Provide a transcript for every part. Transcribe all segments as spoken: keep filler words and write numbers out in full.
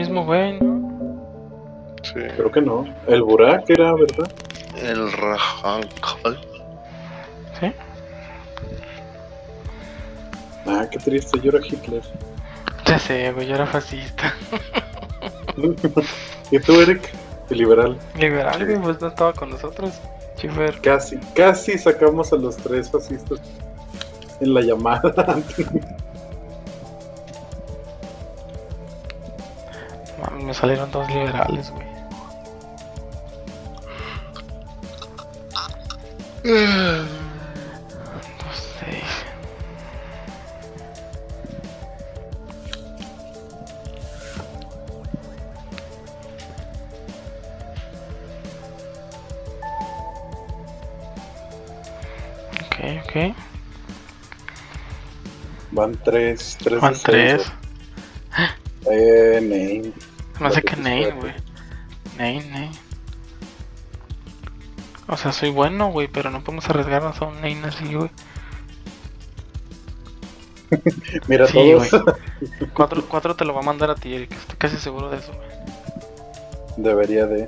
mismo güey, ¿no? Sí. Creo que no. El Burak era, ¿verdad? El Rajankal. ¿Sí? Ah, qué triste, yo era Hitler. Ya sé, güey, yo era fascista. ¿Y tú, Eric? El liberal. Liberal, Sí. güey, pues no estaba con nosotros. Chifer. Casi, casi sacamos a los tres fascistas en la llamada. Mami, me salieron dos liberales, güey. Dos, seis. Ok, ok. Van tres, tres. Van de seis, tres. güey. Eh, Name. Me hace La que que Nane, espérate. güey. Nane, Nane. O sea, soy bueno, güey, pero no podemos arriesgarnos a un Nane así, güey. Mira, Sí, todos Cuatro, cuatro te lo va a mandar a ti, Eric. Estoy casi seguro de eso, güey. debería de.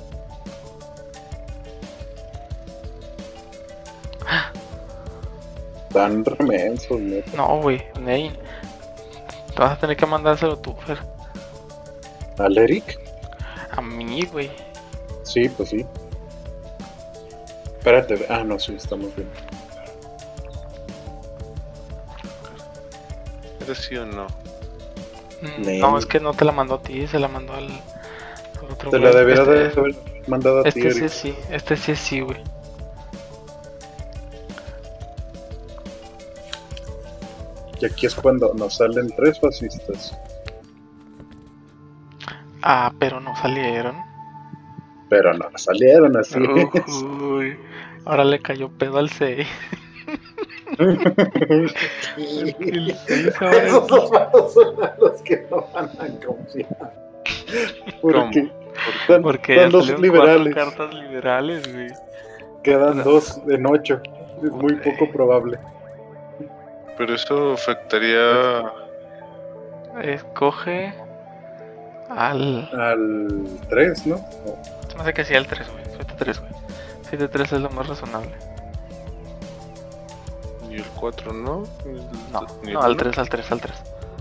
Tan remensos, neta. No, güey, Nane. Te vas a tener que mandárselo tú, Fer. ¿Al Eric? A mí, güey. Sí, pues sí. Espérate, ah, no, sí, estamos bien. ¿Eres sí o no? Mm, Nane. No, es que no te la mandó a ti, se la mandó al, al otro Te güey. la debería Este- de haber mandado a ti, Este sí Eric. es sí, este sí es sí, güey. Y aquí es cuando nos salen tres fascistas. Ah, pero no salieron. Pero no salieron así. Uy, ahora le cayó pedo al seis. El seis ahora Esos es- dos vatos son a los que no van a confiar. Porque dan, Porque dan ya dos salieron liberales. cuatro cartas liberales, güey. Quedan dos en ocho. Es muy Güey. poco probable. Pero eso afectaría. Escoge al... Al tres, ¿no? Se me hace que sí al tres, güey. siete tres, güey. siete tres es lo más razonable. Y el cuatro, ¿no? El- No, ni no, el al uno. tres, al tres, al tres.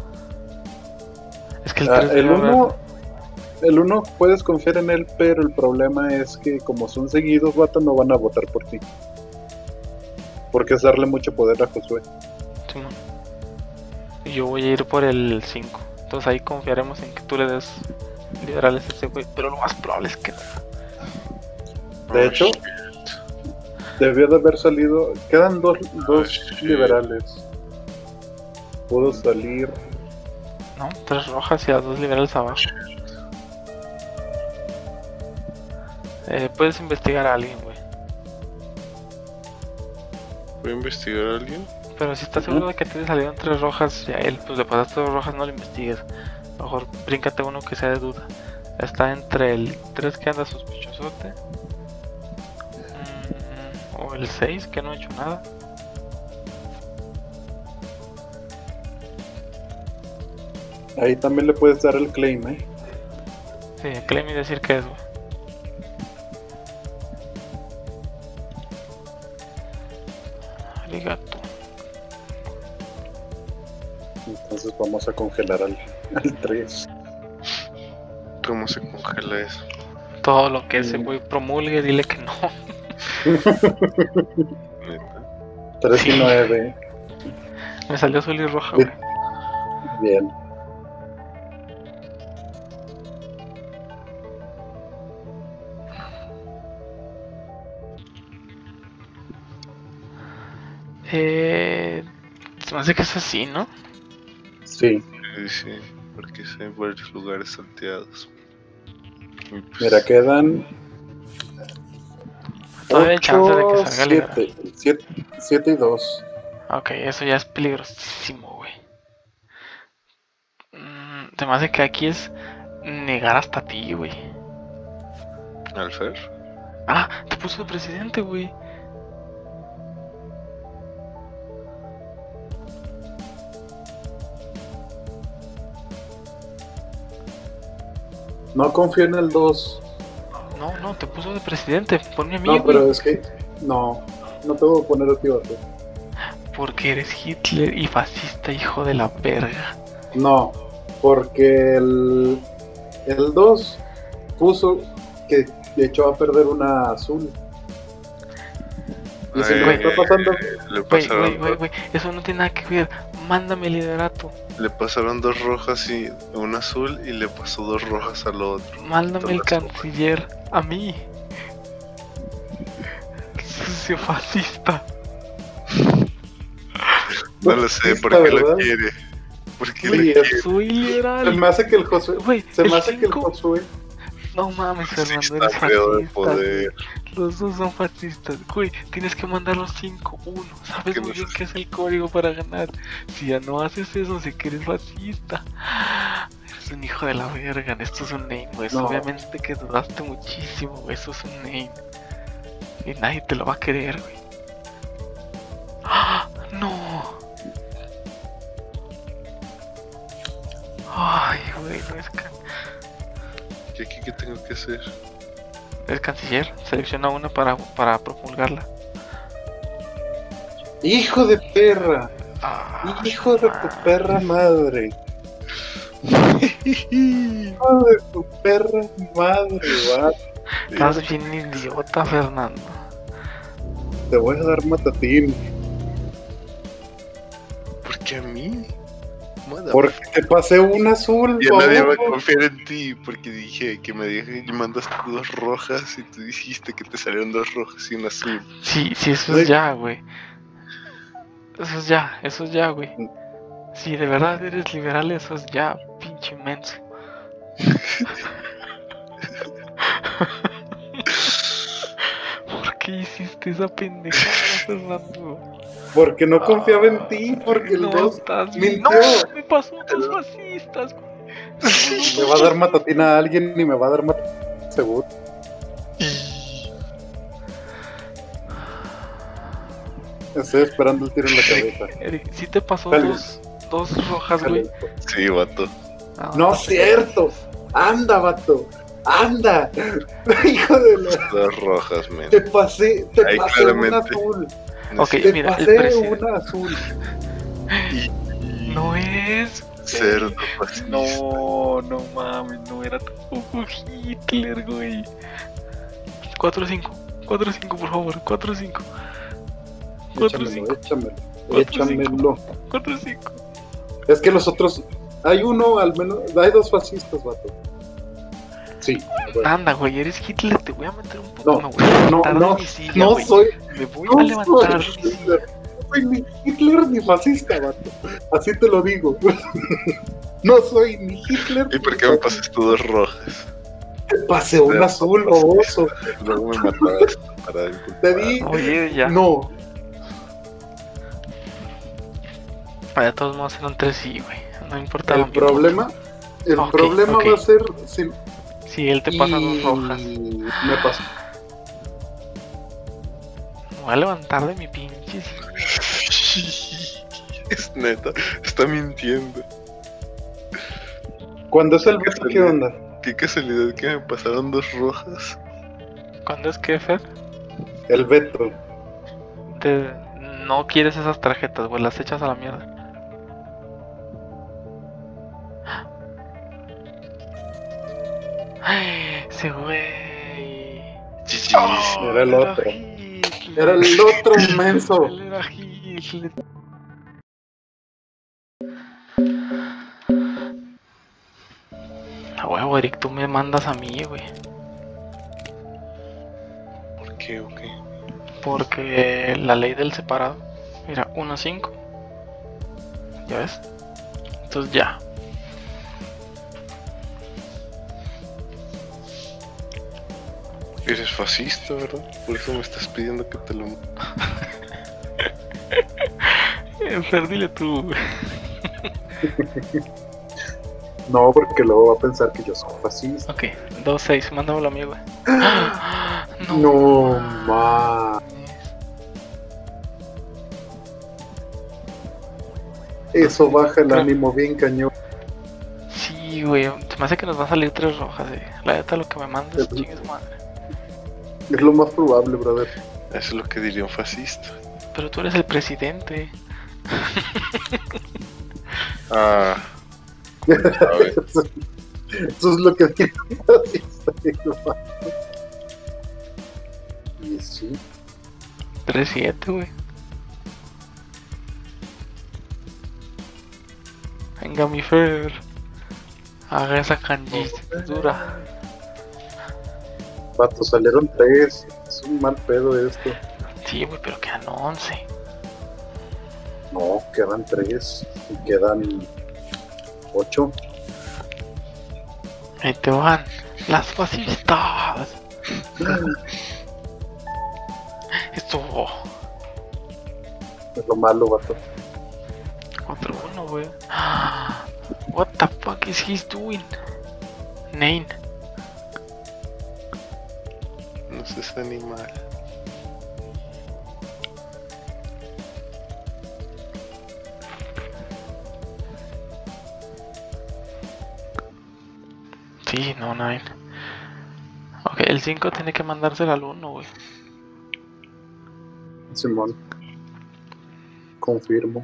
Es que el Ah, tres el debe haber- uno el uno puedes confiar en él, pero el problema es que como son seguidos, vato, no van a votar por ti. Porque es darle mucho poder a Josué. Simón. Y yo voy a ir por el cinco. Entonces ahí confiaremos en que tú le des liberales a ese güey. Pero lo más probable es que no. De Oh, hecho, shit. debió de haber salido. Quedan dos, dos shit. liberales. Pudo salir. ¿No? Tres rojas y a dos liberales abajo. Eh, puedes investigar a alguien, güey. Voy a investigar a alguien. Pero si estás Ujú. seguro de que te salieron tres rojas y a él, pues le pasaste dos rojas, no lo investigues. Mejor bríncate uno que sea de duda. Está entre el tres que anda sospechosote. mm, O el seis que no ha hecho nada. Ahí también le puedes dar el claim, ¿eh? Sí, claim y decir que es, güey. Arigato. Entonces vamos a congelar al, al tres. ¿Cómo se congela eso? Todo lo que ese Mm. güey promulgue, dile que no. Neta. tres y Sí. nueve. Me salió azul y roja, güey. Bien. Eh, se me hace que es así, ¿no? Sí. Sí, sí, porque sí hay varios lugares salteados. Y pues, Mira, quedan Todavía hay chance de que ocho, salga liberal. siete, siete y dos. Ok, eso ya es peligrosísimo, güey. Mm, se me hace que aquí es negar hasta ti, güey. Alfer. Ah, te puso de presidente, güey. No confío en el dos. No, no, te puso de presidente. Ponme a mí, No, güey. pero es que. No. No te voy a poner a ti, vato. Porque eres Hitler y fascista, hijo de la verga. No. Porque el. El dos puso que echó a perder una azul. Y si Ay, me está pasando. Le Güey, pasaron, güey, güey, güey. Eso no tiene nada que ver. Mándame el liderato. le pasaron dos rojas y un azul y le pasó dos rojas al otro. Mándame el Todas canciller a mí. Sucio fascista. No lo sé, ¿por Fascista, qué lo ¿verdad? quiere? ¿Por qué Sí, lo es- quiere? Soy Se liberal. me hace que el Josué. Güey, Se el me hace que el cinco. Josué. No mames, Fernando, Fascista, eres feo de fascista. poder. Güey. Los dos son fascistas. Güey, tienes que mandar los cinco uno. Sabes Que muy no bien sé. qué es el código para ganar. Si ya no haces eso, sé que eres fascista. Eres un hijo de la verga. Esto es un name, güey. No. Obviamente que dudaste muchísimo, güey. Eso es un name. Y nadie te lo va a querer, güey. ¡Ah! ¡No! Ay, güey, no es can... ¿Y aquí qué tengo que hacer? Es canciller. Selecciona una para, para promulgarla. ¡Hijo de perra! Ah, ¡Hijo de tu perra madre! ¡Hijo de tu perra madre! Va. Estás bien idiota, Fernando. Te voy a dar matatín. ¿Por qué a mí? Mother- Porque te pasé un azul, Ya nadie va a bobo. confiar en ti porque dije que me dije y mandaste dos rojas y tú dijiste que te salieron dos rojas y una azul. Sí, sí, eso Güey. es ya, güey. Eso es ya, eso es ya, güey. Si de verdad eres liberal, eso es ya, pinche menso. ¿Por qué hiciste esa pendejada, Fernando? Porque no confiaba en ti, porque el No, dos estás bien. mintió. No, me pasó dos fascistas, güey. Me va a dar matatín a alguien y me va a dar matatín seguro. Estoy esperando el tiro en la cabeza. Eric, sí te pasó Dale. dos, dos rojas, güey. Sí, vato. Ah, No es cierto. Anda, vato. Anda. Hijo de la. Dos rojas, men. Te pasé, te Ahí pasé un claramente. azul. Ok, Te mira, el pasé presidente. un azul. Y- No es. Cerdo fascista. No, no mames, no era tampoco Hitler, güey. cuatro cinco, cuatro cinco, por favor, cuatro cinco, cuatro Échamelo, cinco, échamelo. Cuatro, Échamelo. cuatro cinco. Es que los otros. Hay uno al menos. Hay dos fascistas, vato. Sí. bueno. Anda, güey, eres Hitler, te voy a meter un poco, No, me voy a levantar no, de mi silla, No güey. soy. Me voy No a levantar de soy mi silla. Hitler. No soy ni Hitler ni fascista, vato. Así te lo digo. No soy ni Hitler. ¿Y por qué me pasaste dos rojas? Te pasé un azul, oso. Luego me matabas para inculpar. Te di. Oye, ya. No. De todos modos eran tres sí, güey. No importa. El problema. El Ok, problema ok. va a ser. Si, Si él te pasa y- dos rojas. Me pasó. Me voy a levantar de mi pinche silla. Es neta, está mintiendo. Cuando es el beso, ¿qué onda? Qué casualidad que me pasaron dos rojas. ¿Cuándo es que, Fer? El veto. Te... No quieres esas tarjetas, güey, las echas a la mierda. Ay, ese güey. G G. Oh, Era el él otro. Hitler. Era el otro menso. Él era Hitler. A huevo, Eric, tú me mandas a mí, güey. ¿Por qué o qué? Porque la ley del separado. Mira, uno cinco. ¿Ya ves? Entonces ya. Eres fascista, ¿verdad? Por eso me estás pidiendo que te lo... Fer, dile tú, güey. No, porque luego va a pensar que yo soy fascista. Ok, dos seis, mándamelo a mí, güey. No, ma. Eso baja el Pero- ánimo bien cañón. Sí, Sí, güey. Se me hace que nos va a salir tres rojas, eh. La neta, lo que me mandes, chingues madre. Es lo más probable, brother. Eso es lo que diría un fascista. Pero tú eres el presidente. Ah. ¿Sabes? Eso, eso es lo que dice un fascista. Y sí. tres siete, güey. Venga, mi Fer. Haga esa kanji dura. Vato, salieron tres. Es un mal pedo esto. Sí, güey, pero quedan once. No, quedan tres. Y quedan ocho. Ahí te van las fascistas. Esto. Es lo malo, vato. cuatro uno, güey. What the fuck is he doing? Nine. No seas animal. Sí, no, nine. Ok, el cinco tiene que mandárselo al uno, güey. Simón. Confirmo.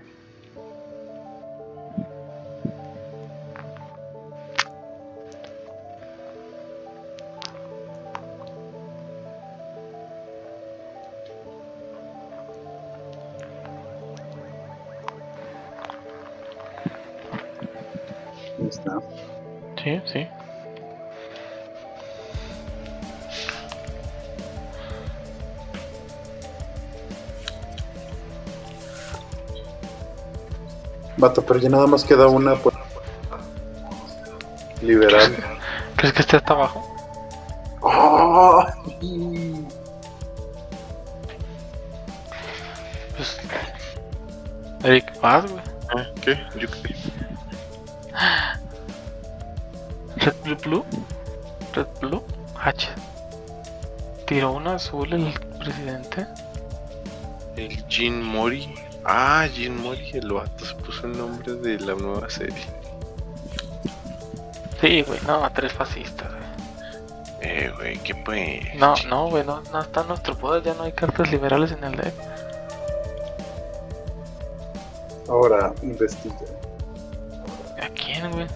Ahí está. Sí, sí. Vato, pero ya nada más queda una por liberar. ¿Crees que este está abajo? ¡Ay! Pues. Eric, vas, güey. ¿Ah, qué? Yo qué. Red Blue Blue. Red Blue H. Tiró una azul el presidente. El Jin Mori. Ah, Jin Mori, el vato se puso el nombre de la nueva serie. Sí, güey, no, tres fascistas, güey. Eh, güey, ¿qué pues? No, no, güey, no, no está nuestro poder, ya no hay cartas liberales en el deck. Ahora investiga. ¿A quién, güey?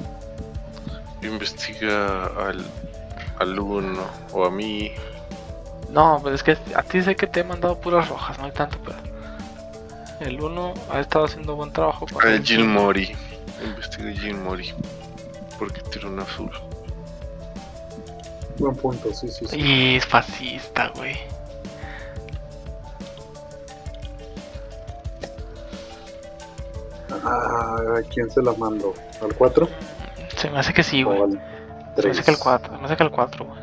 Investiga al, al uno o a mí. No, pues es que a ti sé que te he mandado puras rojas, no hay tanto pedo. El uno ha estado haciendo buen trabajo con Al el Jin Mori. Investiga a Jin Mori. Porque tiró un azul. Buen punto, sí, sí, sí. Y es fascista, güey. Ah, ¿a quién se la mando? ¿Al cuatro? Se me hace que sí, güey. ¿O al Se me tres? hace que el cuatro, se me hace que el cuatro, güey.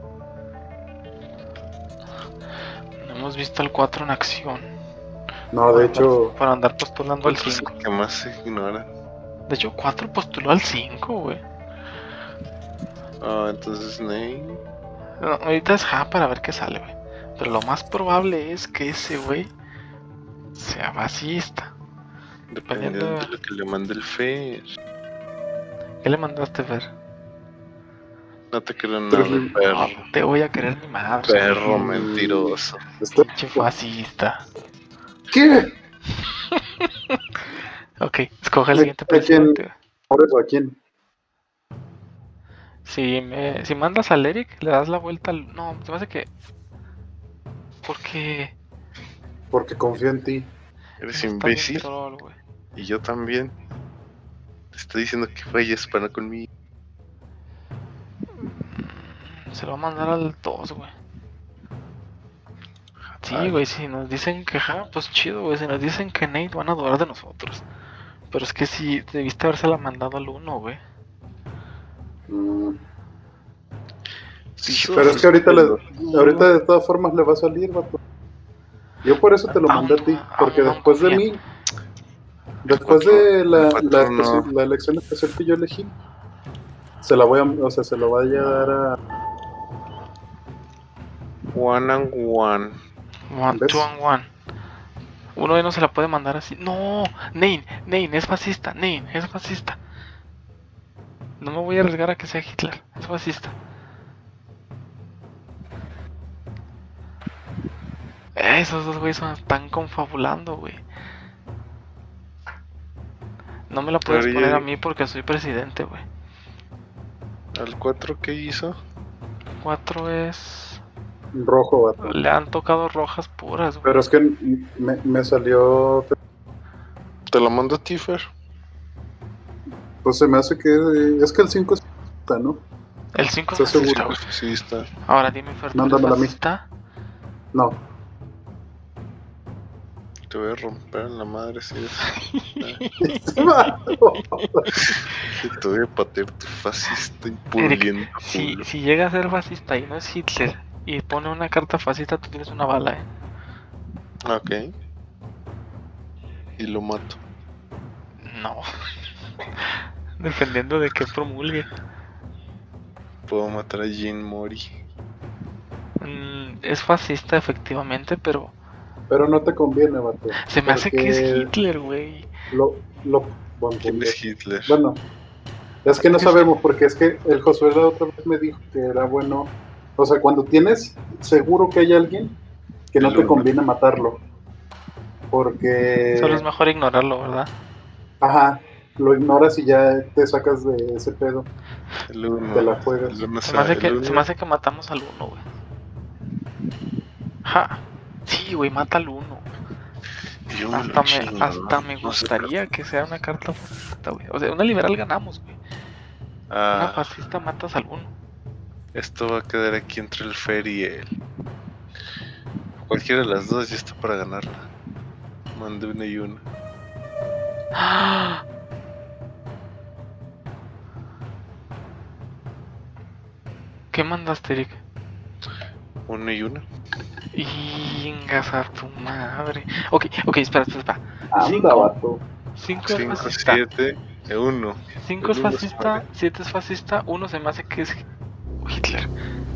No hemos visto el cuatro en acción. No, de Para hecho, andar- para andar postulando al ¿Cuál es el cinco. que más se ignora? De hecho, cuatro postuló al cinco, güey. Ah, entonces Ney. No, ahorita es ja para ver qué sale, güey. Pero lo más probable es que ese güey sea fascista. Dependiendo Dependiendo- de lo que le mande el Fer. ¿Qué le mandaste ver? No te creo nada, Tres lim- perro. No te voy a querer ni madre. Perro Mm. mentiroso. está... Pinche fascista. ¿Qué? Ok, escoge el ¿A- siguiente a quién? presidente, güey. ¿Por eso a quién? Si, me, si mandas al Eric, le das la vuelta al... No, se me hace que... Porque... Porque confío en ti. Eres está bien imbécil. troll, güey. Y yo también. Te estoy diciendo que vayas para conmigo. Se lo va a mandar al dos, güey. Sí, Ay. güey, si nos dicen que ja, pues chido, güey. Si nos dicen que Nate, van a dudar de nosotros. Pero es que si debiste habérsela mandado al uno, güey. Mm, Sí, Pero es que ahorita, le, ahorita de todas formas le va a salir, vato. Yo por eso te lo mandé a ti. Porque Aún no después de confía. mí, después de la, El la, cuatro no. especi- la elección especial que yo elegí, se la voy a, o sea, se lo vaya a dar a... One and one. One, ¿Ves? two and one. Uno de no se la puede mandar así. No, Nate, Nate es fascista, Nate es fascista. No me voy a arriesgar a que sea Hitler. Es fascista. Eh, esos dos güeyes son- están confabulando, güey. No me la puedes Pero poner ya- a mí porque soy presidente, güey. ¿Al cuatro qué hizo? Cuatro es... Rojo, vato. Le han tocado rojas puras, güey. Pero es que me, me salió. ¿Te lo mando a Tifer? Pues se me hace que. Es que el cinco es. ¿No? El cinco es ¿Estás seguro? fascista, güey. Sí, está. Ahora dime, Fer, ¿tú eres Mándamela a mí. fascista? No. Te voy a romper en la madre si es. Te voy a patear tu fascista impurriento. Si, si llega a ser fascista y no es Hitler y pone una carta fascista, tú tienes una bala, eh. Ok. Y lo mato. No. Dependiendo de que promulgue. Puedo matar a Jean Mori. Mm, es fascista, efectivamente, pero Pero no te conviene, vato. se me hace que es porque Hitler, güey. Lo, lo, buen ¿Quién punto. es Hitler? Bueno, es que no sabemos, porque es que el Josué la otra vez me dijo que era bueno. O sea, cuando tienes seguro que hay alguien, que no Y te lo- conviene matarlo. Porque. Solo es mejor ignorarlo, ¿verdad? Ajá, lo ignoras y ya te sacas de ese pedo. El uno. Te la juegas. El uno Se me hace el que, uno- se me hace que matamos al uno, güey. Ja. Sí, güey, mata al uno. Yo me lo Hasta me, chingo, hasta ¿no? me No sé. gustaría que sea una carta fascista, güey. O sea, una liberal ganamos, güey. Una Ah, fascista matas al uno. esto va a quedar aquí entre el Fer y él. Cualquiera de las dos ya está para ganarla. Mandé una y una. ¡Ah! ¿Qué mandaste, Eric? Una y una. Ingas a tu madre. Ok, ok, espera, espera, espera. Anda, Cinco. vato. cinco es cinco, fascista. siete, uno. cinco es el uno se fascista, muere. siete es fascista, uno se me hace que es Hitler.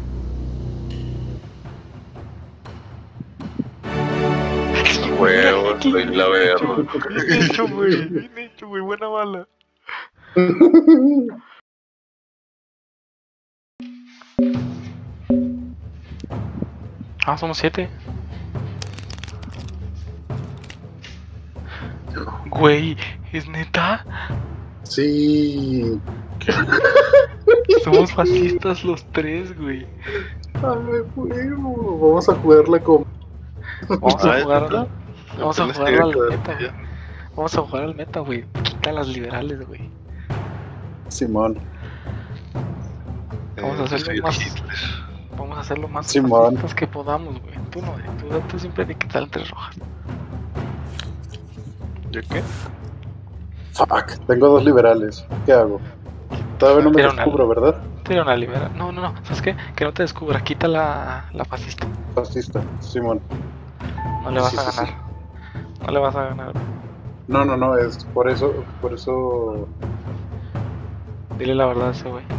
Huevo, soy la verga. Bien hecho, güey. Bien hecho, güey. Buena bala. Ah, somos siete. Güey, ¿es neta? Sí. Somos fascistas los tres, güey. Ay, huevo. Vamos a jugarla con. Vamos Ah, a ¿es jugar neta? Vamos a Apenas jugar quería al quedar meta, ya. güey. Vamos a jugar al meta, güey. Quita las liberales, güey. Simón. Vamos a Eh, hacerlo soy el más- Hitler. Vamos a hacer lo más Simón. fascistas que podamos, güey. Tú no, tú, tú siempre hay que quitar tres rojas. ¿Yo qué? Fuck. Tengo dos liberales. ¿Qué hago? Todavía no me Tira una- descubro, ¿verdad? Tira una liberal. No, no, no. ¿Sabes qué? Que no te descubra. Quita la, la fascista. Fascista. Simón. No le vas Sí, a sí, ganar. No le vas a ganar. No, no, no. Es por eso. Por eso. Dile la verdad a ese güey.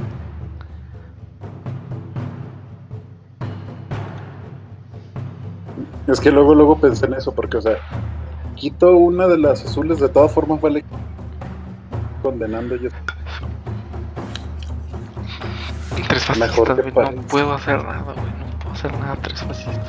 Es que luego, luego pensé en eso, porque, o sea, quito una de las azules, de todas formas vale condenando yo. Tres fascistas, Mejor que güey. No parezca. puedo hacer nada, güey. No puedo hacer nada. Tres fascistas.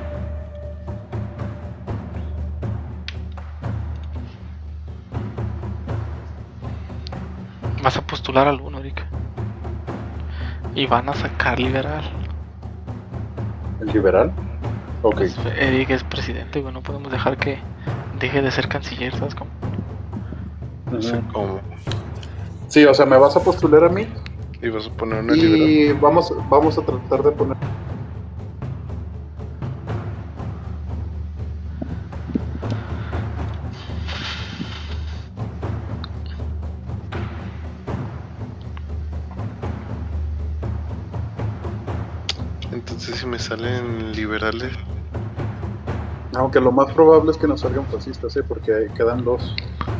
Vas a postular al uno, Erika. Y van a sacar liberal. ¿El liberal? Ok. Pues, Eric es presidente, güey. No podemos dejar que deje de ser canciller, ¿sabes cómo? No sé Ujú. cómo. Sí, o sea, me vas a postular a mí Y vas a poner una liberal. y vamos, vamos a tratar de poner. Entonces si me salen liberales. Aunque lo más probable es que nos salgan fascistas, ¿eh? Porque ahí quedan dos.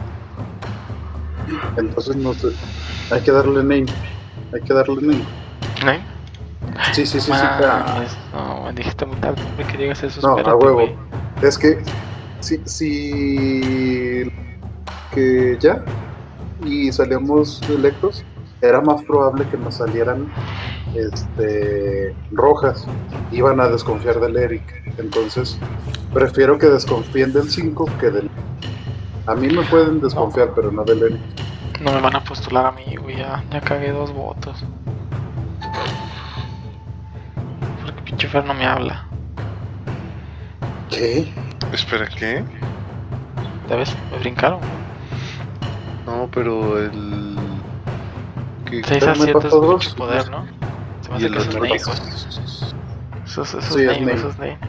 Entonces no sé. Hay que darle name. Hay que darle name. ¿No? Sí, sí, sí, sí. ah, Mames, no, me dijiste muy tarde, hombre, que digas eso. No, a espérate, huevo. güey. Es que si, si que ya y salimos electos, era más probable que nos salieran este, rojas. Iban a desconfiar del Eric. Entonces, prefiero que desconfíen del cinco que del... A mí me pueden desconfiar, No. pero no del Eric. No me van a postular a mí, güey. Ya, ya cagué dos votos. Porque pinche Fer no me habla. ¿Qué? Espera, ¿qué? ¿Ya ves? Me brincaron. No, pero el... ¿Qué? seis a Fer me siete es pasó dos. mucho poder, ¿no? Se me Y hace el que eso es otro Nate, es güey. Eso, es- eso Sí, es es Nate, Nate. eso es Nate.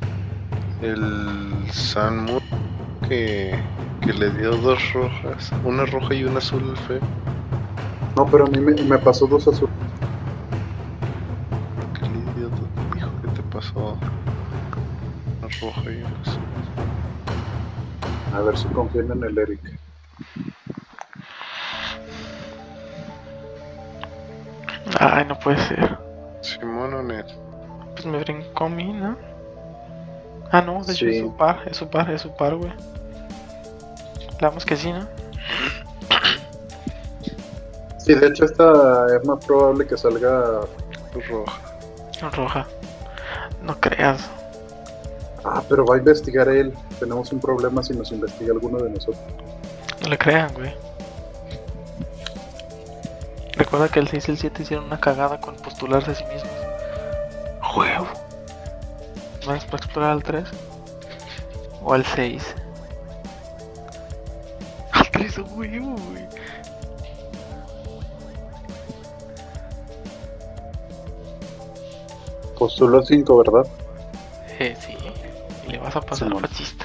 el Sanmu que, que le dio dos rojas, una roja y una azul al feo. No, pero a mí me, me pasó dos azules. ¿Qué le dio? Dijo que te pasó una roja y una azul. A ver si confían en el Eric. Ay, no puede ser. Simón o Ned. Pues me brincó a mí, ¿no? Ah, no, de hecho Sí. es su par, es su par, es su par, güey. Le damos que sí, ¿no? Sí, de hecho esta es más probable que salga... Roja. Roja. No creas. Ah, pero va a investigar él. Tenemos un problema si nos investiga alguno de nosotros. No le crean, güey. Recuerda que el seis y el siete hicieron una cagada con postularse a sí mismos. ¡Huevo! ¿Vas para explorar al tres? ¿O al seis? Al tres, a huevo, güey. Postuló el cinco, ¿verdad? Eh, sí. Y le vas a pasar Simón. fascistas.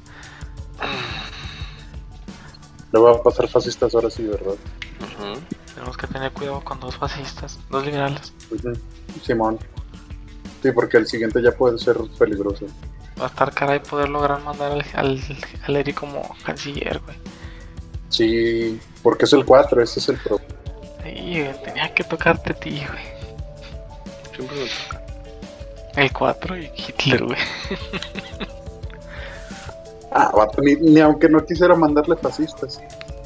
Le va a pasar fascistas ahora sí, ¿verdad? Ujú. Tenemos que tener cuidado con dos fascistas, dos liberales. Ujú. Simón. Sí, porque el siguiente ya puede ser peligroso. Va a estar caray poder lograr mandar al, al, al Eri como canciller, güey. Sí, porque es el cuatro, ese es el problema. Sí, güey, tenía que tocarte a ti, güey. Siempre me toca. El cuatro y Hitler, güey. Ah, vato, ni, ni aunque no quisiera mandarle fascistas.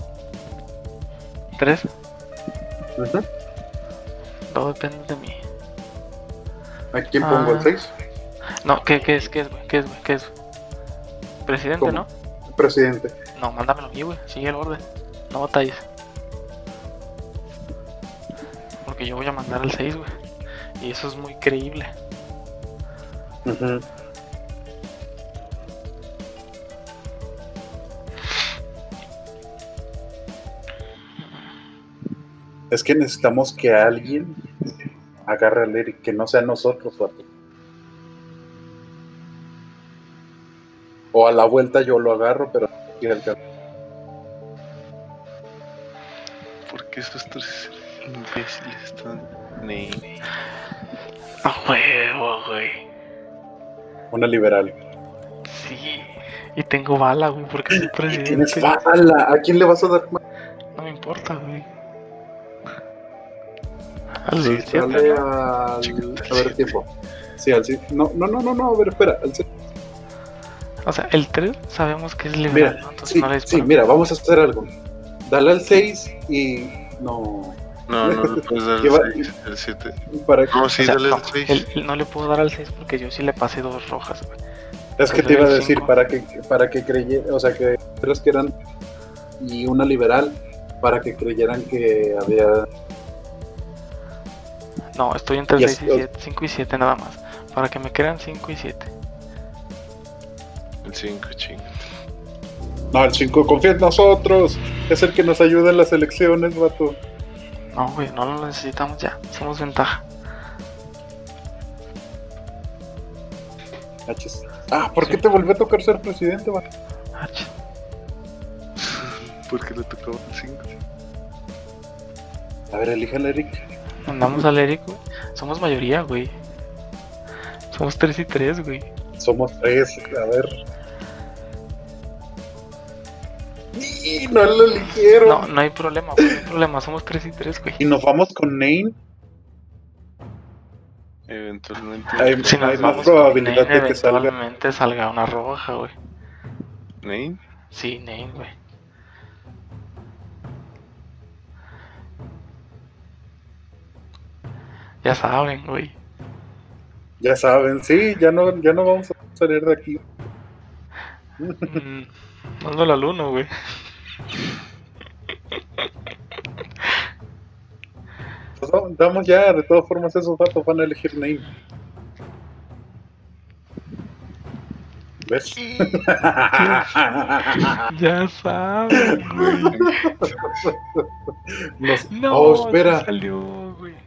tres, Ujú. todo depende de mí. ¿A quién pongo? Ah. ¿El seis? No, ¿qué, qué es? ¿Qué es, güey? ¿Qué es, güey? ¿Qué es? Presidente, ¿Cómo? ¿no? Presidente. No, mándamelo a mí, güey. Sigue el orden. No batalles. Porque yo voy a mandar al seis, güey. Y eso es muy creíble. Ujú. Es que necesitamos que alguien agarre al Eric, que no sea nosotros, vato. O a la vuelta yo lo agarro, pero tira el carro. ¿Por qué esos tres imbéciles están Nate? A huevo, güey. Una liberal. Sí. Y tengo bala, güey, porque soy Y tienes presidente. bala. ¿A quién le vas a dar más? No me importa, güey. Al Sí, siete, dale ¿no? al... Chícate al A ver, siete. tiempo. Sí, al sí. No, no, no, no, no, a ver, espera. Al sí. O sea, el tres sabemos que es liberal, Mira, ¿no? Entonces sí, no le sí, disparamos. mira, vamos a hacer algo. Dale al seis y... No... No, no le puedes dar ¿Qué va? el seis, el siete. Para... No, sí, O sea, dale no, el seis. el- el- no le puedo dar al seis porque yo sí le pasé dos rojas, güey. Es que Pues te iba a doy el decir, cinco. para que, para que creyera, o sea, que tres que eran y una liberal, para que creyeran que había... No, estoy entre Ya seis y sé. siete, cinco y siete nada más. Para que me crean cinco y siete. El cinco, chinga. No, el cinco confía en nosotros, es el que nos ayuda en las elecciones, vato. No, güey, no lo necesitamos ya. Somos ventaja. Hachis. Ah, ¿por qué te volvió a tocar ser presidente, vato? Ah, ch- ¿Por qué le tocaba el cinco? A ver, elija al Eric. Mandamos al Eric, güey. Somos mayoría, güey. Somos tres y tres, güey. Somos tres, a ver. Y no lo eligieron. No, no hay problema, güey. No hay problema. Somos tres y tres, güey. Y nos vamos con Nane. Eventualmente. Hay, Si nos hay más vamos probabilidad con Nane, de que salga. eventualmente salga una roja, güey. Nate. Sí, Nane, güey. Ya saben, güey. Ya saben, sí, ya no, ya no vamos a salir de aquí. Mm, Mándalo al uno, güey. Pues vamos, vamos ya, de todas formas esos vatos van a elegir name. ¿Ves? Ya saben, güey. Nos- No, oh, sí espera. salió, güey.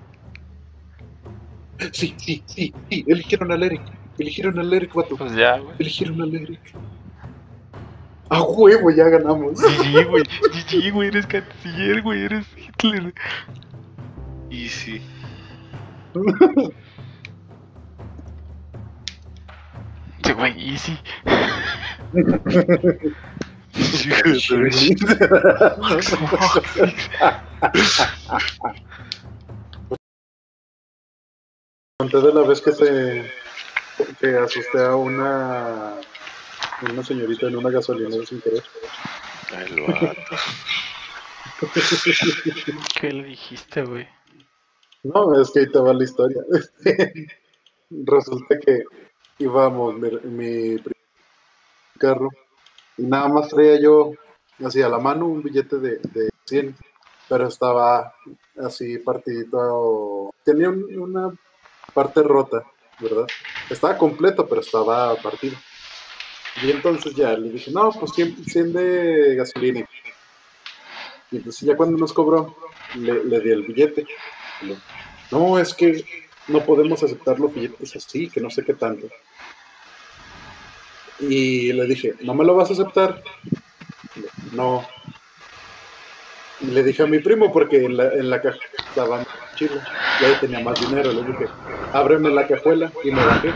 Sí, sí, sí, sí, eligieron al Eric. Eligieron al Eric, vato. Pues ya, güey. Eligieron al Eric. A huevo, ya ganamos. G G, güey. G G, güey. Eres canciller, güey. Eres Hitler. Easy. Sí, güey, easy. Conté de la vez que se que asusté a una una señorita en una gasolinera sin querer. El vato. ¿Qué le dijiste, güey? No, es que ahí te va la historia. Resulta que íbamos mi, mi primer carro y nada más traía yo así a la mano un billete de, de cien, pero estaba así partidito, tenía un- una parte rota, ¿verdad? Estaba completo, pero estaba partido. Y entonces ya le dije, no, pues cien, cien de gasolina. Y entonces ya cuando nos cobró, le, le di el billete. Y le, no, es que no podemos aceptar los billetes así, que no sé qué tanto. Y le dije, ¿no me lo vas a aceptar? Y le, no. Y le dije a mi primo, porque en la, en la cajuela estaba mi mochila, y ahí tenía más dinero. Le dije, ábreme la cajuela, y me bajé.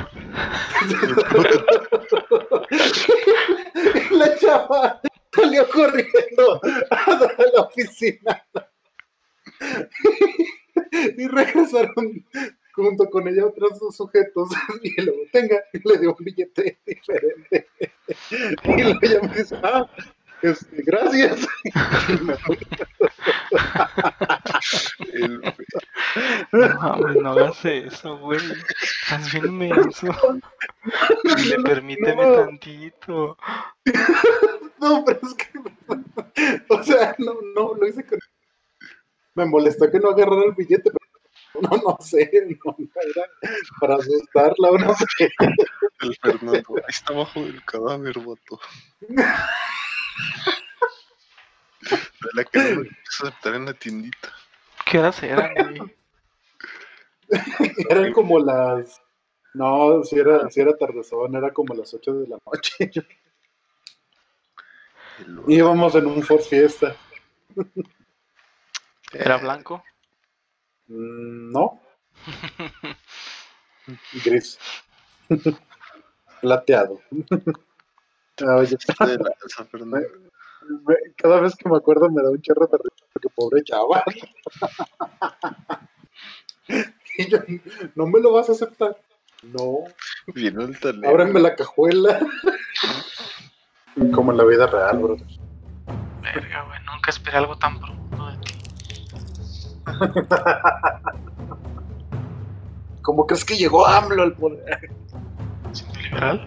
Y la chava salió corriendo a la oficina y regresaron junto con ella otros dos sujetos y luego tenga y le dio un billete diferente y luego ella me dice ah este, gracias y me fui. El... No mames, no hagas eso, güey. Estás bien menso. Dile, permíteme No. tantito. No, pero es que o sea no, no lo hice con me molestó que no agarrara el billete pero no, no sé, no, no era para asustarla o no sé. el Fernando. Ahí está abajo del cadáver, vato. De la que no me quiso aceptar en la tiendita. ¿Qué horas eran, güey? Eran como las no, si era, si era tardezón, era como las ocho de la noche. El vato. Íbamos en un Ford Fiesta. ¿Era blanco? Mm, no, gris. Plateado. Ah, oye, De lanza, Fernando. me- cada vez que me acuerdo me da un chorro de risa porque pobre chava. Y yo, ¿no me lo vas a aceptar? No, Vino el talento. ábreme la cajuela. Como en la vida real, bro. Verga, güey. Nunca esperé algo tan profundo de ti. ¿Cómo crees que llegó AMLO al poder? ¿Siendo liberal?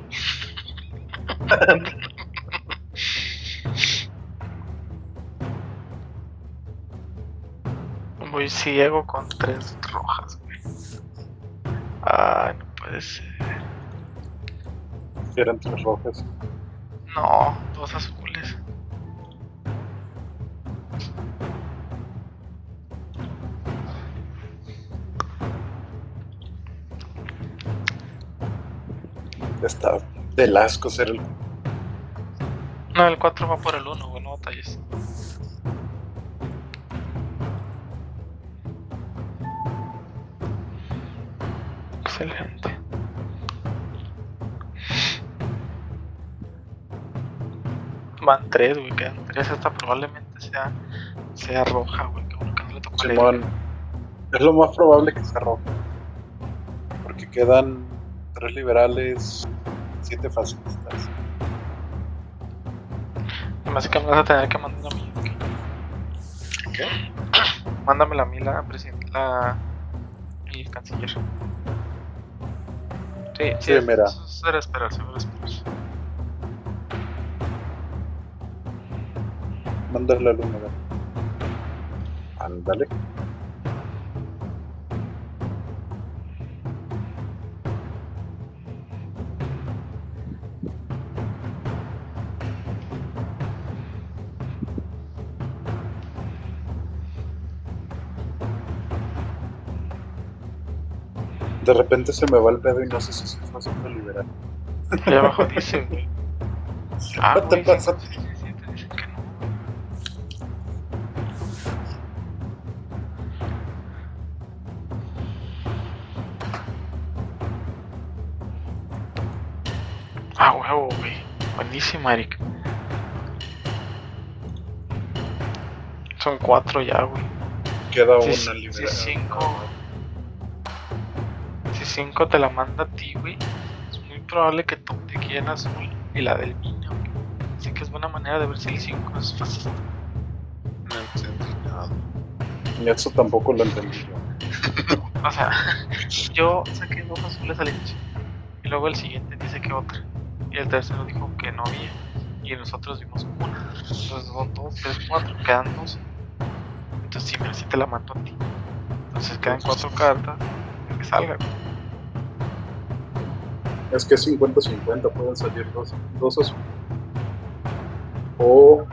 Voy ciego con tres rojas, güey. Ay, no puede ser. Eran tres rojas. No, dos azules. Está del asco ser el. No, el cuatro va por el uno, güey, no batalles. Excelente. Van tres, güey, quedan tres. Esta probablemente sea, sea roja, güey. Que bueno que no le tocó a Levi. Simón, es lo más probable que se roja. Porque quedan tres liberales, siete fascistas. Además que me vas a tener que mandar a mí. ¿Qué? Mándamela a mí la presidenta, la y el canciller. Sí, sí, Sí, es- mira. eso era esperarse, era esperarse. Mándale al uno, ven. Ándale. De repente se me va el pedo y no sé si se está haciendo liberal. Allá abajo dice, güey. Ah, ¿Qué te güey, pasa? cincuenta y siete dicen que no. Ah, huevo, güey. Buenísima, Eric. Son cuatro ya, güey. Queda Si, una si, liberal. si cinco. Si cinco te la manda a ti, güey. Es muy probable que tú te quede en azul y la del niño, güey. Así que es buena manera de ver si el cinco es fascista. No entendí nada. Y eso tampoco lo entendí yo. O sea, yo saqué dos azules al inicio. Y luego el siguiente dice que otra. Y el tercero dijo que no había. Y nosotros vimos una. Entonces son dos, tres, cuatro. Quedan dos. Entonces sí, mira, sí te la mando a ti. Entonces quedan cuatro cartas. Que salgan. Es que cincuenta cincuenta pueden salir dos, dos azules. O.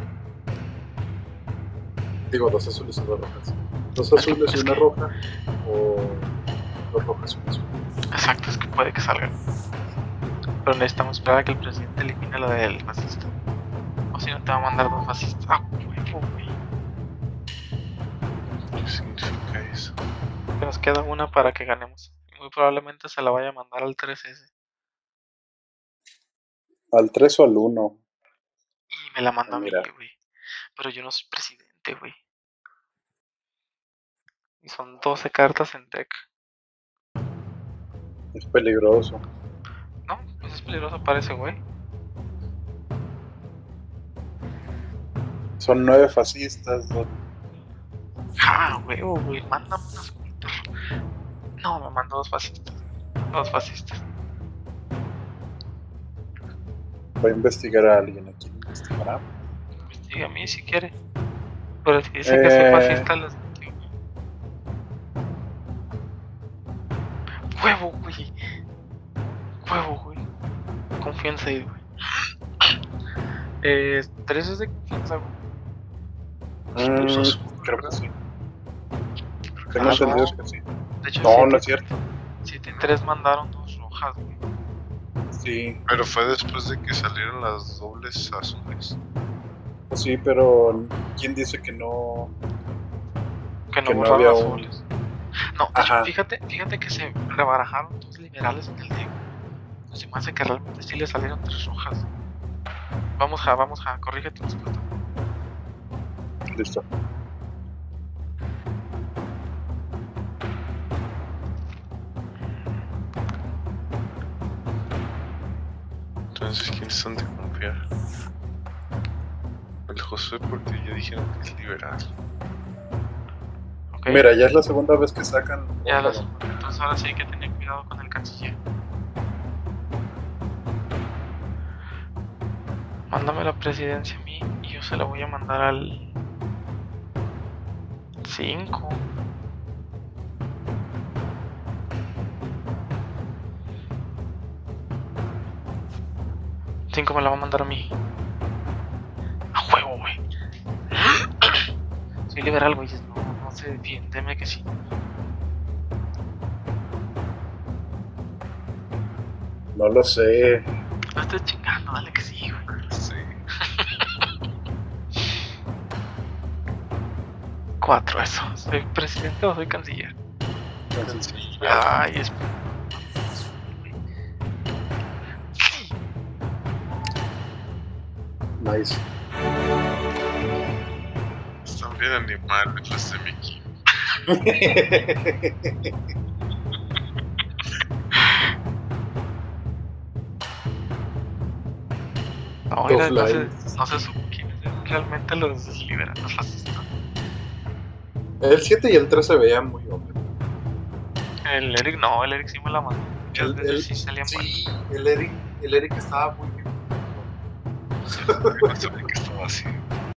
Digo, dos azules y dos rojas. Dos Es que- azules y es una que- roja. O dos rojas y una azul. Exacto, es que puede que salgan. Pero necesitamos esperar a que el presidente elimine la del fascista. O si no, te va a mandar dos fascistas. Ah, huevo, güey. ¿Qué significa eso? Que nos queda una para que ganemos. Y muy probablemente se la vaya a mandar al tres ese. Al tres o al uno. Y me la mandó a mí, Mira. güey. Pero yo no soy presidente, güey. Y son doce cartas en deck. Es peligroso. No, pues es peligroso para ese güey. Son nueve fascistas. Dos. Ah, huevo, güey. Mándame unas cuantas. No, me mandó dos fascistas. Dos fascistas. Voy a investigar a alguien aquí. ¿Investigará? Investiga a mí si quiere. Pero si dice que soy Eh. fascista, les digo. Huevo, güey. Huevo, güey. Confianza ahí, güey. Eh, tres es de confianza, güey. Mm, Dos creo que sí. Creo que Tengo Ah, entendido no. que sí. De hecho, No, siete, no es cierto. siete y tres mandaron dos rojas, güey. Sí, Pero fue después de que salieron las dobles azules. pues sí, pero ¿quién dice que no? Que no Que no borraron había un- azules. No, de hecho, Ajá. fíjate, fíjate que se rebarajaron dos liberales en el deck. Se me hace que realmente sí le salieron tres rojas. Vamos, ja, vamos, ja, corrige tu respuesta. Listo. Entonces, ¿quiénes son de confiar? El Josué, porque ya dijeron que es liberal. Ok, Mira, ya es la segunda vez que sacan. ya otra. las, entonces ahora sí hay que tener cuidado con el canciller. Mándame la presidencia a mí y yo se la voy a mandar al cinco. cinco me la va a mandar a mí. A huevo, güey. Soy liberal, güey. No, no se defiéndeme que sí. No lo sé. No estoy chingando, dale que sí, güey. Sí. Cuatro, eso. ¿Soy presidente o soy canciller? Sí. Ay, es. Nice. Están bien animales los de mi equipo. No, mira, no se, lines. no se supo quiénes eran realmente los liberales fascistas. El siete y el tres se veían muy obvios. El Eric no, el Eric sí me la mandó. Muchas El, veces el- sí salía mal. sí, el Eric, el Eric estaba muy bien. No sabía que estaba así.